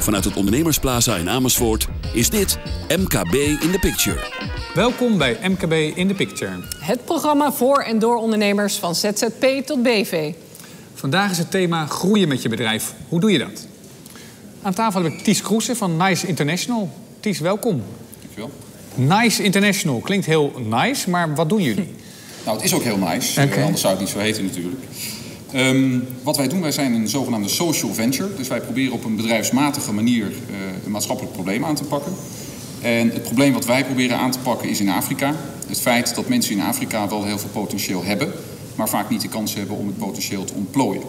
Vanuit het Ondernemersplaza in Amersfoort is dit MKB in the Picture. Welkom bij MKB in the Picture. Het programma voor en door ondernemers van ZZP tot BV. Vandaag is het thema groeien met je bedrijf. Hoe doe je dat? Aan tafel heb ik Ties Kroesen van Nice International. Ties, welkom. Dankjewel. Nice International klinkt heel nice, maar wat doen jullie? Nou, het is ook heel nice. Anders zou het niet zo heten natuurlijk. Wat wij doen, wij zijn een zogenaamde social venture. Dus wij proberen op een bedrijfsmatige manier een maatschappelijk probleem aan te pakken. En het probleem wat wij proberen aan te pakken is in Afrika. Het feit dat mensen in Afrika wel heel veel potentieel hebben, maar vaak niet de kans hebben om het potentieel te ontplooien.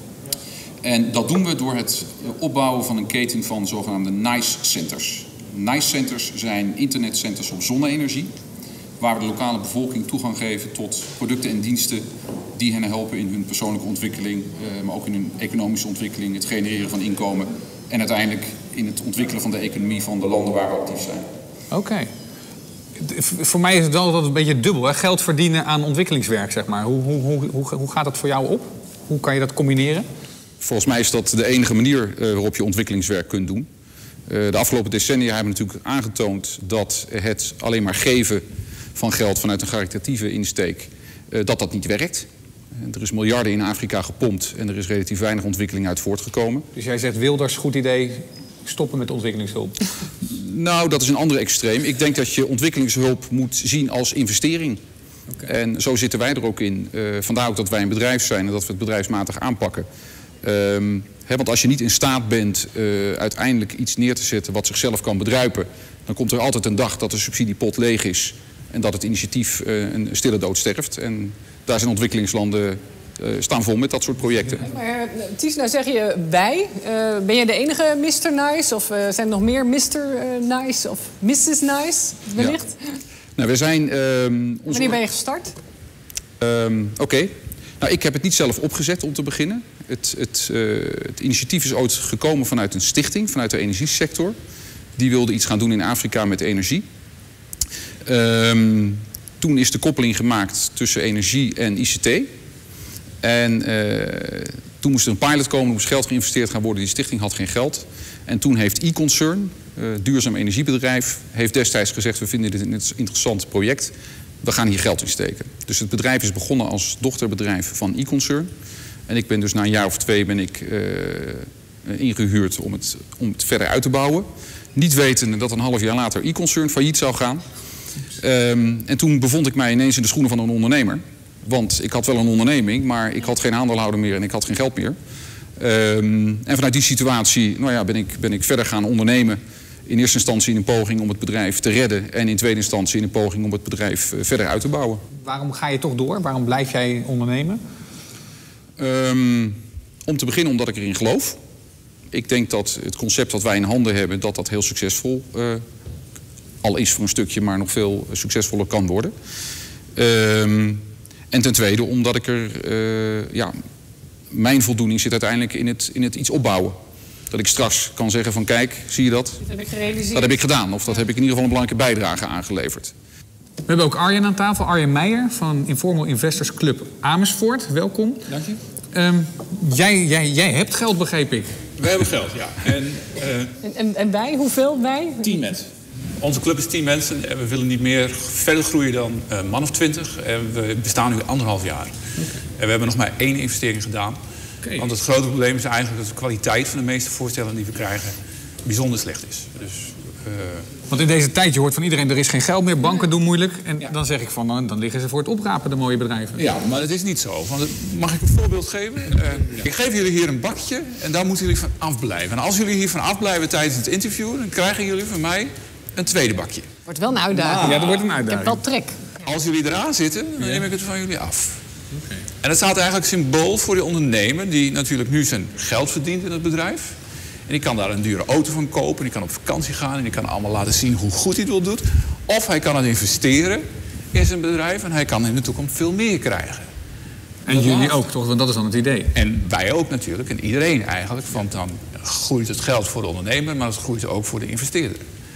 En dat doen we door het opbouwen van een keten van zogenaamde NICE centers. NICE centers zijn internetcenters op zonne-energie, waar we de lokale bevolking toegang geven tot producten en diensten die hen helpen in hun persoonlijke ontwikkeling, maar ook in hun economische ontwikkeling, het genereren van inkomen en uiteindelijk in het ontwikkelen van de economie van de landen waar we actief zijn. Oké. Voor mij is het wel altijd een beetje dubbel, hè? Geld verdienen aan ontwikkelingswerk, zeg maar. Hoe gaat dat voor jou op? Hoe kan je dat combineren? Volgens mij is dat de enige manier waarop je ontwikkelingswerk kunt doen. De afgelopen decennia hebben we natuurlijk aangetoond dat het alleen maar geven van geld vanuit een caritatieve insteek, dat niet werkt. Er is miljarden in Afrika gepompt en er is relatief weinig ontwikkeling uit voortgekomen. Dus jij zegt Wilders, goed idee, stoppen met ontwikkelingshulp. Nou, dat is een ander extreem. Ik denk dat je ontwikkelingshulp moet zien als investering. Okay. En zo zitten wij er ook in. Vandaar ook dat wij een bedrijf zijn en dat we het bedrijfsmatig aanpakken. Want als je niet in staat bent uiteindelijk iets neer te zetten wat zichzelf kan bedruipen, dan komt er altijd een dag dat de subsidiepot leeg is en dat het initiatief een stille dood sterft. En daar zijn ontwikkelingslanden staan vol met dat soort projecten. Maar Ties, nou zeg je wij. Ben je de enige Mr. Nice? Of zijn er nog meer Mr. Nice of Mrs. Nice wellicht? Ja. Nou, we zijn... Wanneer ben je gestart? Oké. Nou, ik heb het niet zelf opgezet om te beginnen. Het initiatief is ooit gekomen vanuit een stichting, vanuit de energiesector. Die wilde iets gaan doen in Afrika met energie. Toen is de koppeling gemaakt tussen energie en ICT. En toen moest er een pilot komen, er moest geld geïnvesteerd gaan worden. Die stichting had geen geld. En toen heeft e-Concern, duurzaam energiebedrijf, heeft destijds gezegd: we vinden dit een interessant project. We gaan hier geld in steken. Dus het bedrijf is begonnen als dochterbedrijf van e-Concern. En ik ben dus na een jaar of 2 ingehuurd om het verder uit te bouwen. Niet wetende dat een half jaar later e-Concern failliet zou gaan. En toen bevond ik mij ineens in de schoenen van een ondernemer. Want ik had wel een onderneming, maar ik had geen aandeelhouder meer en ik had geen geld meer. En vanuit die situatie ben ik verder gaan ondernemen. In eerste instantie in een poging om het bedrijf te redden. En in tweede instantie in een poging om het bedrijf verder uit te bouwen. Waarom ga je toch door? Waarom blijf jij ondernemen? Om te beginnen omdat ik erin geloof. Ik denk dat het concept dat wij in handen hebben, dat heel succesvol al is voor een stukje, maar nog veel succesvoller kan worden. En ten tweede omdat ik mijn voldoening zit uiteindelijk in het iets opbouwen. Dat ik straks kan zeggen van kijk, zie je dat? Dat heb ik gerealiseerd. Dat heb ik gedaan. Of dat heb ik in ieder geval een belangrijke bijdrage aangeleverd. We hebben ook Arjen aan tafel. Arjen Meijer van Informal Investors Club Amersfoort. Welkom. Dank je. Jij hebt geld, begreep ik. Wij hebben geld, ja. En wij? Hoeveel wij? 10 mensen. Onze club is 10 mensen en we willen niet meer verder groeien dan een man of 20. En we bestaan nu 1,5 jaar. Okay. En we hebben nog maar 1 investering gedaan. Okay. Want het grote probleem is eigenlijk dat de kwaliteit van de meeste voorstellen die we krijgen bijzonder slecht is. Dus, Want in deze tijd, je hoort van iedereen, er is geen geld meer, banken doen moeilijk. En dan zeg ik van, dan liggen ze voor het oprapen, de mooie bedrijven. Ja, maar dat is niet zo. Want, mag ik een voorbeeld geven? Ik geef jullie hier een bakje en daar moeten jullie van afblijven. En als jullie hier van afblijven tijdens het interview, dan krijgen jullie van mij een tweede bakje. Wordt wel een uitdaging. Ja, dat wordt een uitdaging. Ik heb wel trek. Als jullie eraan zitten, dan neem ik het van jullie af. Okay. En dat staat eigenlijk symbool voor de ondernemer die natuurlijk nu zijn geld verdient in het bedrijf. En die kan daar een dure auto van kopen, die kan op vakantie gaan en die kan allemaal laten zien hoe goed hij het wil doen. Of hij kan het investeren in zijn bedrijf en hij kan in de toekomst veel meer krijgen. En jullie ook, toch? Want dat is dan het idee. En wij ook natuurlijk, en iedereen eigenlijk. Want dan groeit het geld voor de ondernemer, maar het groeit ook voor de investeerder.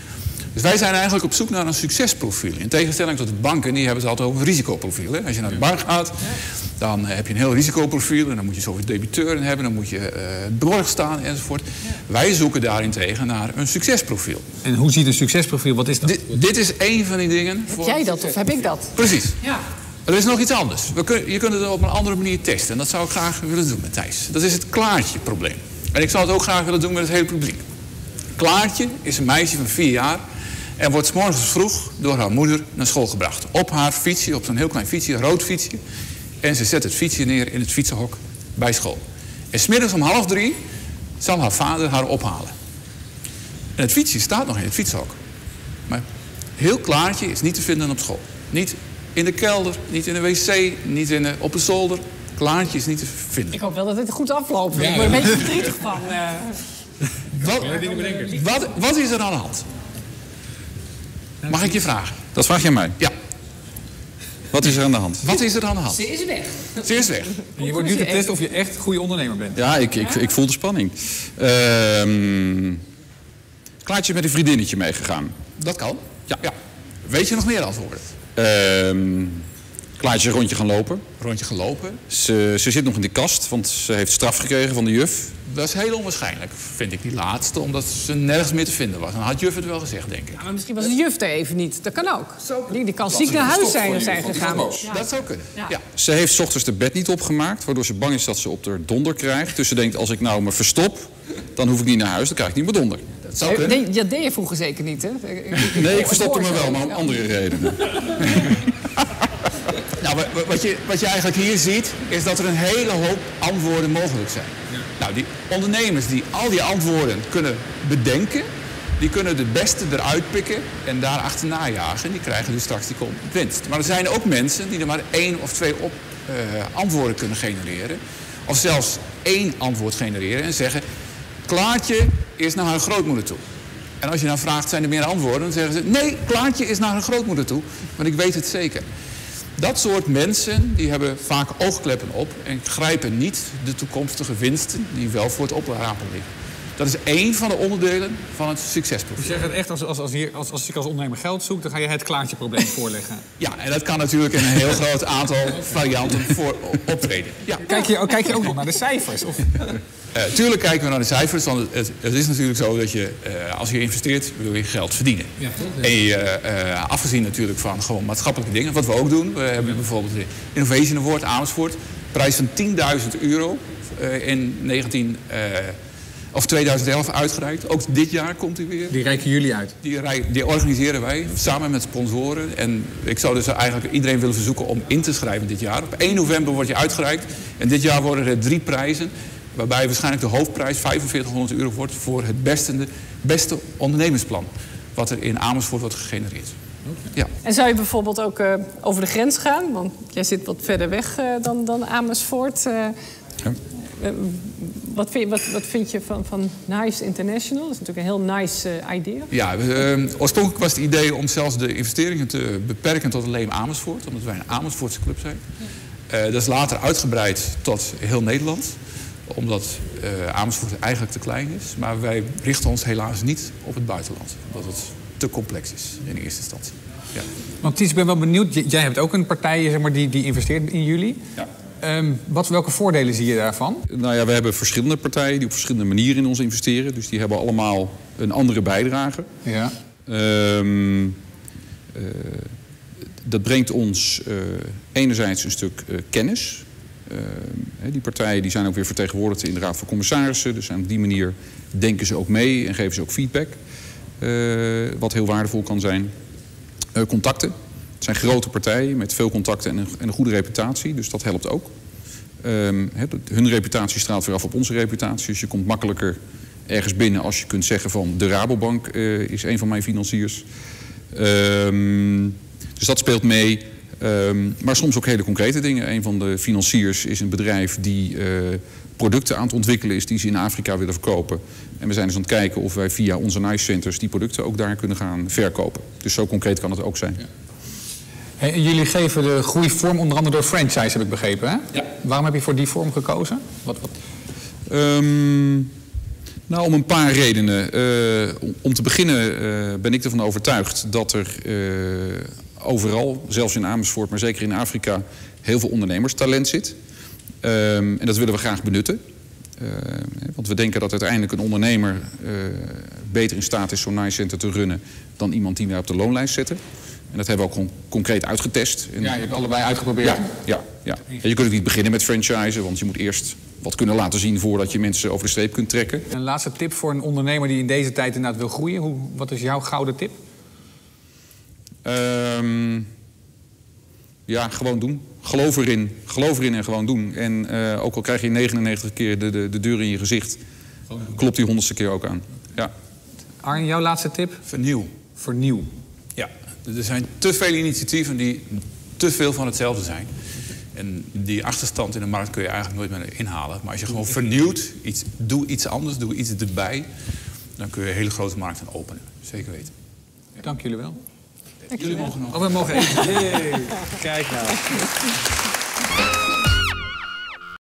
Dus wij zijn eigenlijk op zoek naar een succesprofiel. In tegenstelling tot de banken, die hebben het altijd over een risicoprofiel. Hè? Als je naar de bank gaat, dan heb je een heel risicoprofiel. En dan moet je zoveel debiteuren hebben, dan moet je borg staan enzovoort. Wij zoeken daarentegen naar een succesprofiel. En hoe ziet een succesprofiel? Wat is dat? Dit is één van die dingen. Heb jij dat of heb ik dat? Precies. Ja. Er is nog iets anders. Je kunt het op een andere manier testen. En dat zou ik graag willen doen met Thijs. Dat is het Klaartje-probleem. En ik zou het ook graag willen doen met het hele publiek. Klaartje is een meisje van 4 jaar... en wordt 's morgens vroeg door haar moeder naar school gebracht. Op haar fietsje, op zo'n heel klein fietsje, een rood fietsje. En ze zet het fietsje neer in het fietsenhok bij school. En 's middags om 2:30 zal haar vader haar ophalen. En het fietsje staat nog in het fietsenhok. Maar heel Klaartje is niet te vinden op school. Niet in de kelder, niet in de wc, niet op de zolder. Klaartje is niet te vinden. Ik hoop wel dat het goed afloopt. Ik word een beetje verdrietig van. Wat is er aan de hand? Mag ik je vragen? Dat vraag je mij? Ja. Wat is er aan de hand? Wat is er aan de hand? Ze is weg. Ze is weg. En je wordt nu getest of je echt een goede ondernemer bent. Ja, ik voel de spanning. Klaartje met een vriendinnetje meegegaan. Dat kan. Ja. Weet je nog meer antwoorden? Klaartje een rondje gaan lopen. Rondje gelopen. Ze zit nog in de kast, want ze heeft straf gekregen van de juf. Dat is heel onwaarschijnlijk, vind ik, die laatste. Omdat ze nergens meer te vinden was. Dan had juf het wel gezegd, denk ik. Ja, maar misschien was de juf er even niet. Dat kan ook. Die kan ziek naar huis zijn gegaan. Ja. Dat zou kunnen. Ja. Ze heeft 's ochtends de bed niet opgemaakt, waardoor ze bang is dat ze op de donder krijgt. Dus ze denkt, als ik nou me verstop, dan hoef ik niet naar huis, dan krijg ik niet meer donder. Dat zou kunnen. Dat deed je vroeger zeker niet, hè? Nee, ik verstopte me wel, maar om andere redenen. Nou, wat je eigenlijk hier ziet, is dat er een hele hoop antwoorden mogelijk zijn. Ja. Nou, die ondernemers die al die antwoorden kunnen bedenken, die kunnen de beste eruit pikken en daar achterna jagen. Die krijgen dus straks die winst. Maar er zijn ook mensen die er maar 1 of 2 antwoorden kunnen genereren. Of zelfs 1 antwoord genereren en zeggen, Klaartje is naar haar grootmoeder toe. En als je dan vraagt, zijn er meer antwoorden? Dan zeggen ze, nee, Klaartje is naar haar grootmoeder toe, want ik weet het zeker. Dat soort mensen die hebben vaak oogkleppen op en grijpen niet de toekomstige winsten die wel voor het oprapen liggen. Dat is één van de onderdelen van het succesprofiel. Dus je zegt echt, als ik als ondernemer geld zoek, dan ga je het Klaartje-probleem voorleggen. Ja, en dat kan natuurlijk in een heel groot aantal varianten voor optreden. Ja. Kijk je ook nog naar de cijfers? Of? Tuurlijk kijken we naar de cijfers, want het is natuurlijk zo dat je, als je investeert, wil je geld verdienen. Ja, toch? En afgezien natuurlijk van gewoon maatschappelijke dingen, wat we ook doen. We hebben bijvoorbeeld de Innovation Award Amersfoort, prijs van €10.000 in 2011 uitgereikt. Ook dit jaar komt hij weer. Die reiken jullie uit? Die organiseren wij samen met sponsoren. En ik zou dus eigenlijk iedereen willen verzoeken om in te schrijven dit jaar. Op 1 november wordt je uitgereikt. En dit jaar worden er 3 prijzen. Waarbij waarschijnlijk de hoofdprijs €4500 wordt voor het beste ondernemersplan. Wat er in Amersfoort wordt gegenereerd. Okay. Ja. En zou je bijvoorbeeld ook over de grens gaan? Want jij zit wat verder weg dan Amersfoort. Ja. Wat vind je van NICE International? Dat is natuurlijk een heel nice idee. Ja, oorspronkelijk was het idee om zelfs de investeringen te beperken tot alleen Amersfoort. Omdat wij een Amersfoortse club zijn. Dat is later uitgebreid tot heel Nederland. Omdat Amersfoort eigenlijk te klein is. Maar wij richten ons helaas niet op het buitenland. Omdat het te complex is in eerste instantie. Ja. Want Ties, ik ben wel benieuwd. Jij hebt ook een partij zeg maar, die investeert in jullie. Ja. Welke voordelen zie je daarvan? Nou ja, we hebben verschillende partijen die op verschillende manieren in ons investeren. Dus die hebben allemaal een andere bijdrage. Ja. Dat brengt ons enerzijds een stuk kennis. Die partijen die zijn ook weer vertegenwoordigd in de Raad van Commissarissen. Dus op die manier denken ze ook mee en geven ze ook feedback. Wat heel waardevol kan zijn. Contacten. Het zijn grote partijen met veel contacten en een goede reputatie. Dus dat helpt ook. Hun reputatie straalt weer af op onze reputatie. Dus je komt makkelijker ergens binnen als je kunt zeggen van de Rabobank is een van mijn financiers. Dus dat speelt mee. Maar soms ook hele concrete dingen. Een van de financiers is een bedrijf die producten aan het ontwikkelen is die ze in Afrika willen verkopen. En we zijn dus aan het kijken of wij via onze NICE Centers die producten ook daar kunnen gaan verkopen. Dus zo concreet kan het ook zijn. Ja. Hey, en jullie geven de groei vorm onder andere door franchise, heb ik begrepen, hè? Ja. Waarom heb je voor die vorm gekozen? Nou, om een paar redenen. Om te beginnen ben ik ervan overtuigd dat er overal, zelfs in Amersfoort, maar zeker in Afrika, heel veel ondernemerstalent zit. En dat willen we graag benutten. Want we denken dat uiteindelijk een ondernemer beter in staat is zo'n Nice Center te runnen dan iemand die wij op de loonlijst zetten. En dat hebben we ook concreet uitgetest. En Ja, je hebt allebei uitgeprobeerd. Ja. En je kunt ook niet beginnen met franchisen, want je moet eerst wat kunnen laten zien voordat je mensen over de streep kunt trekken. Een laatste tip voor een ondernemer die in deze tijd inderdaad wil groeien. Wat is jouw gouden tip? Ja, gewoon doen. Geloof erin en gewoon doen. En ook al krijg je 99 keer de deur in je gezicht, klopt die 100ste keer ook aan. Ja. Arjen, jouw laatste tip? Vernieuw. Ja, er zijn te veel initiatieven die te veel van hetzelfde zijn. En die achterstand in de markt kun je eigenlijk nooit meer inhalen. Maar als je gewoon vernieuwt, doe iets anders, doe iets erbij, dan kun je hele grote markten openen. Zeker weten. Dank jullie wel. Jullie mogen nog. We mogen even. Kijk nou.